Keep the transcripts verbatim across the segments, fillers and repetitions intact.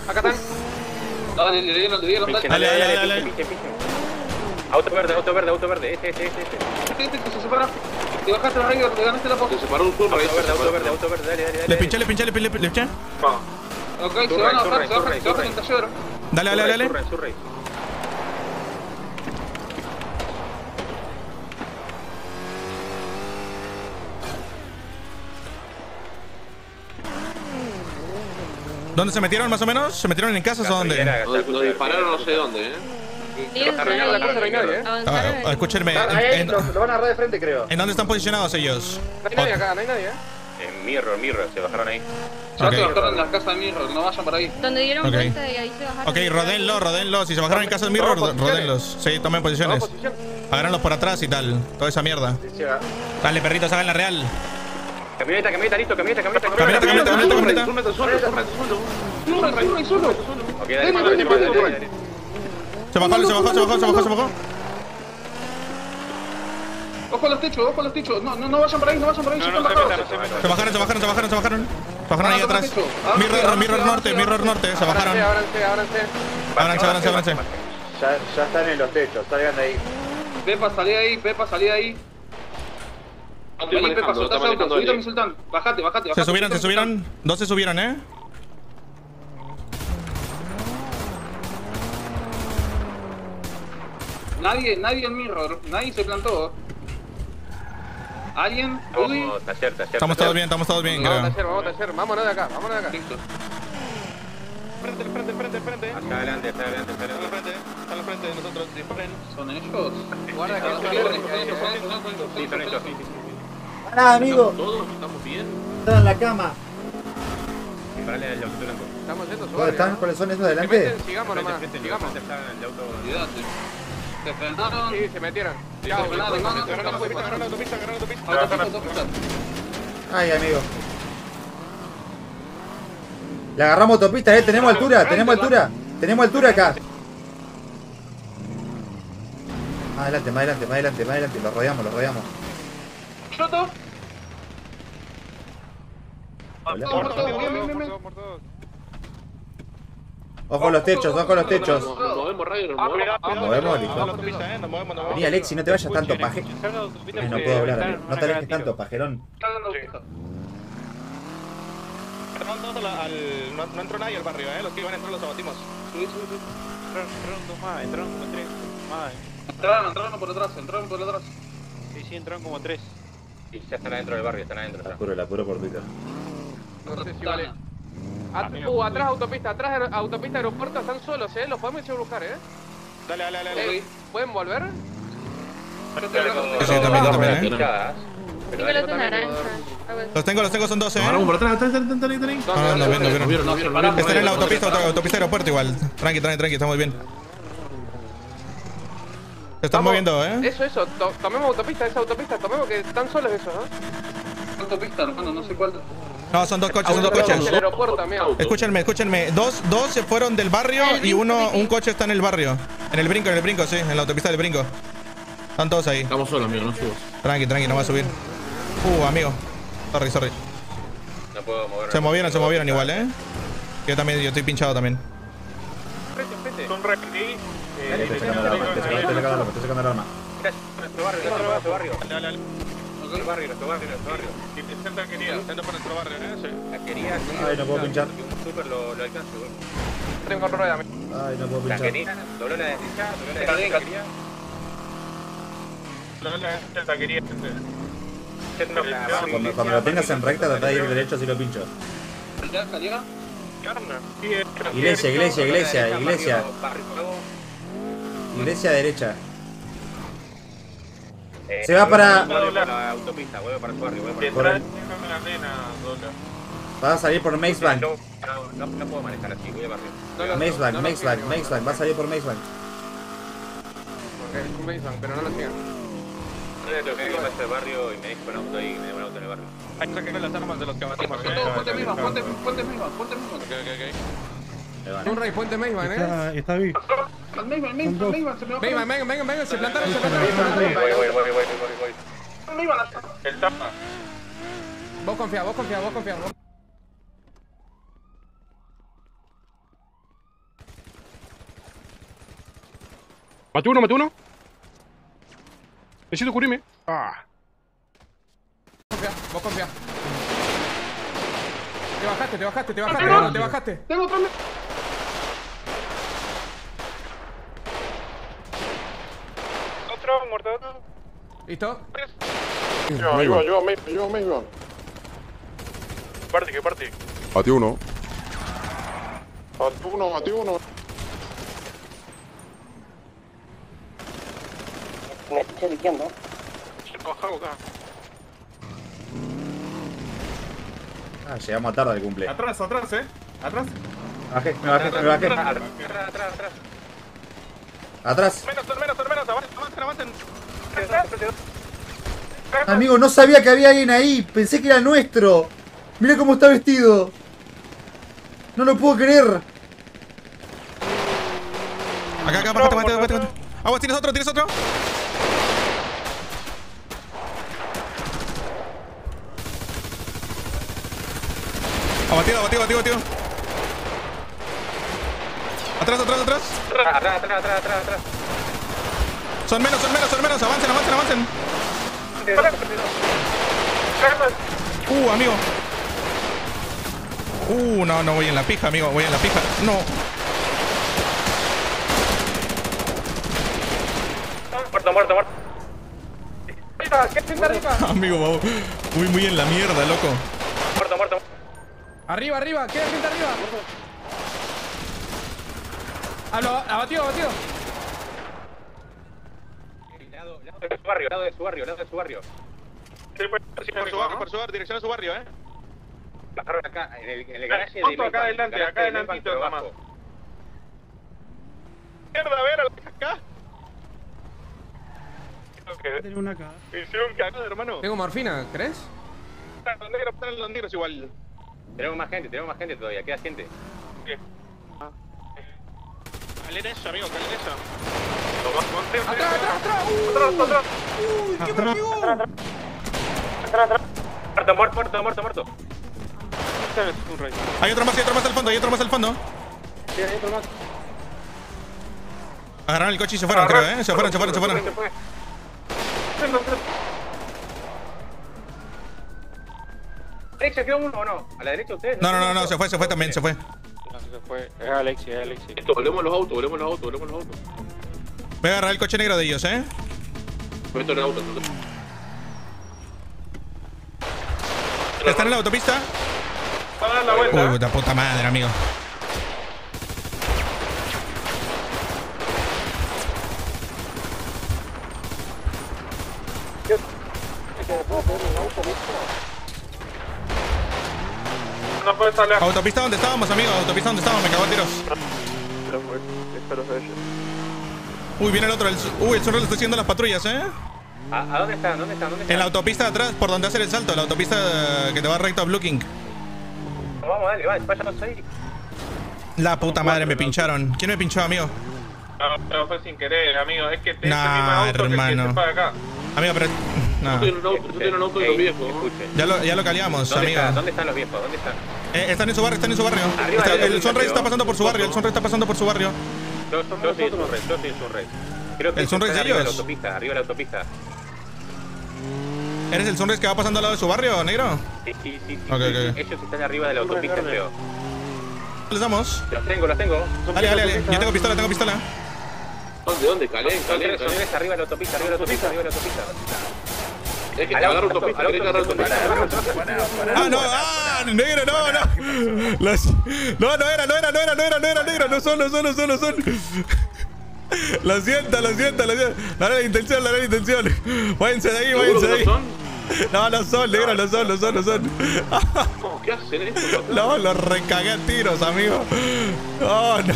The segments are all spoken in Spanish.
Acá están. Dale, le dieron, le dieron. Dale, dale, dale, dale. Auto verde, auto verde, auto verde. Este, este, este. Este, este, que se separa. Te bajaste la raíz, te ganaste la posta. Se separó un turno. Auto verde, auto verde, auto verde. Dale, dale, dale. Le pinché, le pinché, le pinché, le pinché. Ok, se van a bajar, se bajan, se bajan en taller. Dale, dale, dale. Surrey, surrey. ¿Dónde se metieron más o menos? ¿Se metieron en casas o dónde? Nos dispararon no sé dónde, eh. Arruinaron la casa, no hay nadie, eh. Ah, escúchenme. Ahí, ¿En, lo, lo van a agarrar de frente, creo. ¿En dónde están posicionados ellos? No hay nadie acá, no hay nadie, eh. En Mirror, Mirror, se bajaron ahí. Ya Ok. se bajaron en las casas de Mirror, no vayan para ahí. Donde dieron Ok. vuelta y ahí se bajaron. Ok, rodenlos, rodenlos. Si se bajaron en casas del mirror, rodenlos. Sí, tomen posiciones. Agárrenlos por atrás y tal. Toda esa mierda. Dale, perritos, hagan la real. Camioneta, camioneta, listo, camioneta, camioneta, Camioneta, camioneta, camioneta, camioneta. Súmete, solo, súmete, solo. Solo, solo. Ok, dale, dale, dale, dale, dale. Se bajó, se bajó, se bajó, se bajó, se bajó. Ojo a los techos, ojo a los techos. No, no, no vayan por ahí, no vayan por ahí. No, se no, están se bajados. metan, no se metan. Se bajaron, se bajaron, se bajaron, se bajaron. Se bajaron ahí Ah, atrás. perfecto. Ah, Mirror, sí, mirror ah, norte, sí, mirror ah, norte. Se Ábranse, bajaron. ábranse, ábranse. Ábranse, ábranse, ábranse. Ya, ya están en los techos, salgan de ahí. Pepa, salí de ahí, Pepa, salí de ahí. Vení, Pepa, soltás auto, subite a mi sultán. Bajate, bajate, bajate. Se subieron, se subieron. Dos se subieron, eh. Nadie, nadie en Mirror, nadie se plantó. ¿Alguien? ¿Udi? Vamos, taller, taller. Estamos todos bien, estamos todos bien, Vamos a creo. taller, vamos a taller. Vámonos de acá, vámonos de acá. Listo. Frente, frente, frente, frente. Hacia adelante, hacia adelante, hacia Están al adelante. frente, están al frente de nosotros. Disparen. ¿Son ellos? Guarda que Ah, no son se ellos, pierden. son ellos, son ellos, son ellos. Sí, son ellos. Pará, amigo. ¿Todos? ¿Estamos bien? Están en la cama. Disparale al auto blanco. Estamos yendo, ¿Dónde están? ¿Cuáles son esos adelante? Meten, sigamos nomás, Frente, frente, sigamos. frente, está el auto. Olvídate. Se frenaron. Sí, se metieron. Se Chao, frenaron, no, no, Agarran la no, autopista, no, agarran la autopista, agarran la autopista. Autopista, autopista. Ay, amigo. Le agarramos autopista, eh. Tenemos altura, tenemos altura. Tenemos altura acá. Más adelante, más adelante, más adelante, más adelante. Lo rodeamos, lo rodeamos. ¿Choto? Hola. Todos muertos, bien, bien, bien, bien. Ojo los techos, ojo los techos. Nos movemos, radio, nos Ah, movemos. cuidado, Nos cuidado. movemos, Vamos a la listo. autopista, eh. Nos movemos, nos Vení, movemos. Alexi, no te vayas tanto, paje. Agarran la autopista Ay, no porque puedo hablar, están- amigo. No van a te cagar alejes tiro. tanto, pajerón. Están dando autopista. Entraron todos a la- al- No no entró nadie al barrio, eh. Los que iban a entrar los abatimos. Subí, subí, subí. Entraron entraron dos más, entraron como tres más. Entraron, entraron por atrás, entraron por atrás. Sí, sí, entraron como tres. Sí, ya están adentro del barrio, están adentro. La ya. apuro, la apuro por Twitter. No sé si vale. At- uh, atrás autopista, atrás aer- autopista aeropuerto, están solos, eh. Los podemos echar a buscar, eh. Dale, dale, dale. dale. Eh, ¿Pueden volver? Sí, sí, también, también, eh. Pichadas, pero Tengo dale. los de naranja. A ver. Los tengo, los tengo, son doce, eh. Vamos por atrás, atrás, atrás, atrás, atrás. ¿Dónde, Ah, no, dónde, no, dónde? no, vieron, no vieron. Están en la autopista, auto- autopista aeropuerto igual. Tranqui, tranqui, tranqui, estamos bien. Se están Vamos. moviendo, eh. Eso, eso. To- tomemos autopista, esa autopista. Tomemos que están solos esos, ¿no? Autopista, hermano, no sé cuál. No, son dos coches, son dos Autopista, coches. el aeropuerto también. Escúchenme, escúchenme. Dos, dos se fueron del barrio y uno, un coche está en el barrio. En el brinco, en el brinco, sí, en la autopista del brinco. Están todos ahí. Estamos solos, amigo, no subos. Tranqui, tranqui, no va a subir. Uh, amigo. Sorry, sorry. No puedo mover. Se movieron, se movieron igual, eh. Yo también, yo estoy pinchado también. Frente, frente. Son re aquí. Dale, estoy sacando el arma, estoy sacando estoy sacando el arma, estoy sacando el arma. Nuestro barrio, nuestro barrio. Dale, dale, dale. Nuestro barrio, nuestro barrio, nuestro barrio. Intenta quería, intenta para nuestro barrio, eh. Sí. La quería. Ay, no puedo pinchar. Un super lo, lo alcanza, güey. Tengo rueda. Ay, no puedo La pinchar. quería, dobló la derecha, dobló la Cadena. derecha, la quería. Dale, dale, la quería. Cuando, cuando lo tengas en recta, trata de ir derecho si lo pincho. ¿Ya, Caliega? Iglesia, iglesia, iglesia, iglesia. Iglesia derecha. Eh, Se va para- vuelve por la autopista, vuelve para su barrio, vuelve Por para el- su la arena, dobla. Va a salir por Maze barrio. Bank. No, no, no puedo manejar así, voy a barrio. No lo- Maze Bank, no lo Maze sigan, Bank, Maze Bank. Va a salir por Maze Bank. Porque es un Maze Bank, pero no lo sigan. Yo que iba a este barrio y me dejé con auto ahí y me dejó un auto en el barrio. Hay que sacar las armas de los que abatimos, eh. Ponte, ponte misma, ponte, ponte misma, ponte misma. Ok, ok, ok. Ahí van. Un rey, puente Maze Bank, eh. Está, está bien. Al misma, misma, misma, se me Maze Bank, vengan, vengan, vengan, se plantaron, se plantaron. Voy, voy, voy, voy, voy, voy. misma. El tapa. Vos confía, vos confía, vos confía. Vos... Maté uno, maté uno. Necesito cubrirme. Ah. Confía, vos confía. Te bajaste, te bajaste, te bajaste, no, te bajaste. Tengo otro. Otro, muerto otro. ¿Listo? Ayuda, ayuda, ayuda, ayuda, ayuda. Parte, que parte. Maté uno. Maté uno, maté uno. Me estoy liqueando. Ah, llegamos tarde al cumple. Atrás, atrás, eh. Atrás. Me bajé, me bajé, me bajé. Atrás, atrás, atrás. Atrás. Menos, menos, menos, avancen, avancen. Amigo, no sabía que había alguien ahí. Pensé que era nuestro. Mira cómo está vestido. No lo puedo creer. Acá, acá, bájate, bájate, bájate, bájate. Aguas, tienes otro, tienes otro. Abatido, abatido, abatido, abatido. Atrás, atrás, atrás. Atrás, atrás, atrás, atrás, atrás, atrás. Son menos, son menos, son menos. Avancen, avancen, avancen. Uh, amigo. Uh, no, no voy en la pija, amigo. Voy en la pija. No. Muerto, muerto, muerto. Arriba, ¿qué sienta arriba? Amigo, vamos. Muy, muy en la mierda, loco. Muerto, muerto. Arriba, arriba, ¿qué sienta arriba? Hablo, abatido, abatido. Lado, lado de su barrio, lado de su barrio, lado de su barrio. Sí, por su barrio, por su barrio, dirección a su barrio, eh. Bajaron acá, en el, en el garaje de Justo acá Maybank, adelante, garaje acá de adelantito, Maybank, nomás. abajo. Mierda, a ver, acá. Tengo una acá. Hicieron cagada, hermano. Tengo morfina, ¿crees? Están los negros, están los negros igual. Tenemos más gente, tenemos más gente todavía, queda gente. ¿Qué? Calen eso, amigo, calen eso. ¡Atrás, atrás, atrás! Atrás, atrás. ¡Uy, qué amigo! Muerto, muerto, muerto, muerto, muerto. Hay otro más, hay otro más al fondo, hay otro más al fondo. Sí, hay otro más. Agarraron el coche y se fueron, creo, eh. Se fueron, se fueron, se fueron. ¿Derecha quedó uno o no? ¿A la derecha ustedes? No, no, no, no, se fue, se fue también, se fue. Se fue. Es Alexi, es Alexi. Esto, volvemos los autos, volvemos los autos, volvemos los autos. Voy a agarrar el coche negro de ellos, eh. Meto en el auto. ¿Están en la autopista? Va a dar la vuelta. Uy, puta puta madre, amigo. No puede salir. Autopista donde estábamos, amigo. Autopista donde estábamos, me cago a tiros. Uy, viene el otro. El, uy, el zorro le está siguiendo las patrullas, eh. ¿A, ¿A dónde están? ¿Dónde están? ¿Dónde están? En la autopista de atrás, por donde hacer el salto. La autopista que te va recto a Blue King. Vamos, dale, vale, váyanos ahí. La puta madre, me pincharon. ¿Quién me pinchó, amigo? No, pero fue sin querer, amigo. Es que te Nah, hermano. acá. Amigo, pero... No. Yo tengo un auto, yo tengo un auto de los viejos. Ya lo, ya lo caleamos, ¿Dónde amigo. Está? ¿Dónde están los viejos? ¿Dónde están? Eh, están en su barrio, están en su barrio. Arriba Está- de la el Sunrise autopista, está pasando por su barrio, el Sunrise está pasando por su barrio. Yo, yo soy el Sunrise, yo soy el Sunrise. Creo que ¿El Sunrise están de arriba de la ellos? autopista, arriba de la autopista. ¿Eres el Sunrise que va pasando al lado de su barrio, negro? Sí, sí, sí. sí, Ok, sí. ok. Ellos están arriba de la autopista, creo. ¿Les damos? Los tengo, los tengo. Dale, dale, dale. Yo tengo pistola, tengo pistola. ¿Dónde? ¿Dónde? Calén, Son calén, tres, son calén. tres arriba de la autopista, arriba de la autopista, arriba de la autopista. Es que Al te agarro auto, autopista, al querés agarrar auto, autopista. al auto. Ah, no, ah, negro, no, no. Las- No, no era, no era, no era, no era, no era negro. No son, no son, no son, no son. Lo siento, lo siento, lo siento. No era la intención, no era la intención. Váyanse de ahí, ¿Seguro váyanse que de ahí. no son? No, no son, negro, no son, no son, no son. ¿Cómo? ¿Qué hacen esto? No, los recagué a tiros, amigo. Oh, no.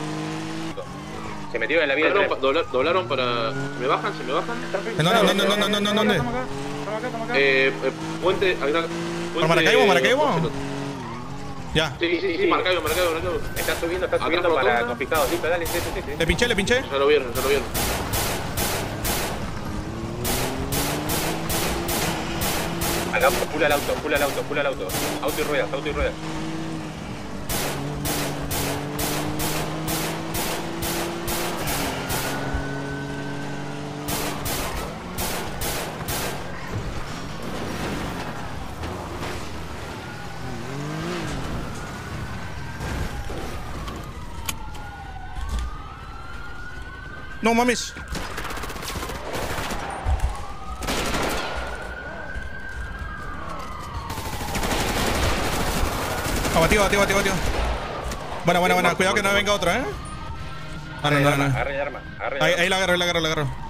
Se metieron en la vida. Doblaron, pa- dobla- doblaron para... ¿Me bajan? ¿Se me bajan? ¿En dónde, dónde, dónde, dónde, dónde? Eh, eh, puente... acá- ¿Por Maracaibo, Maracaibo? Ya. Sí, sí, sí, Maracaibo, Maracaibo, Maracaibo. Está subiendo, está Acá subiendo rotonda. para confiscados. Listo, dale, sí, sí, sí, sí. Le pinché, le pinché. Ya lo vieron, ya lo vieron. Al auto, pula al auto, pula al auto, pula al auto. Auto y ruedas, auto y ruedas. No mames. Abatido, abatido, abatido, abatido. Buena, buena, buena. Cuidado que no venga otro, ¿eh? Ah, no, no, no. Agarra el arma, agarra el Ahí, arma. ahí la agarro, ahí la agarro, la agarro.